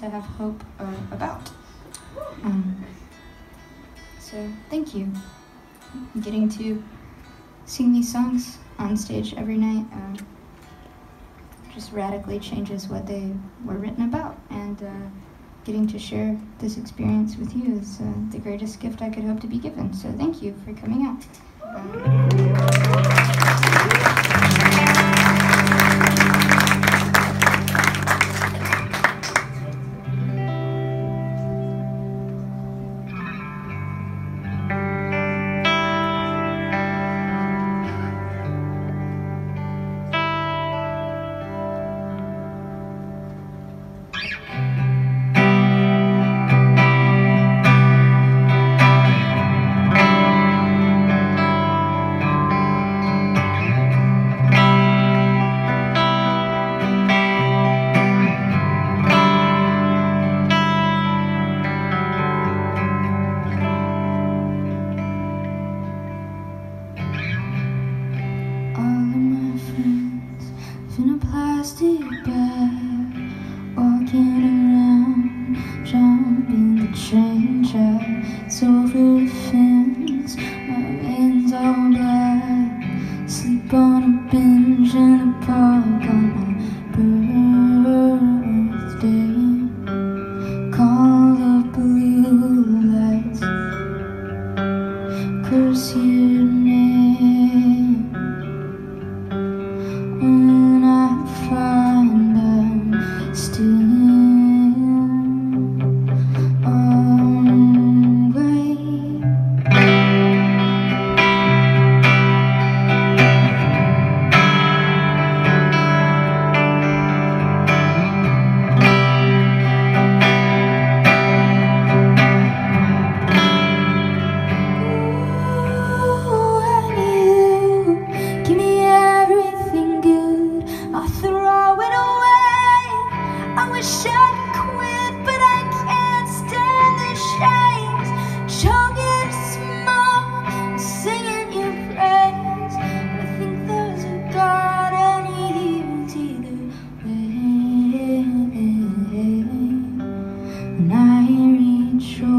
to have hope about. So thank you. Getting to sing these songs on stage every night just radically changes what they were written about, and getting to share this experience with you is the greatest gift I could hope to be given. So thank you for coming out. I reach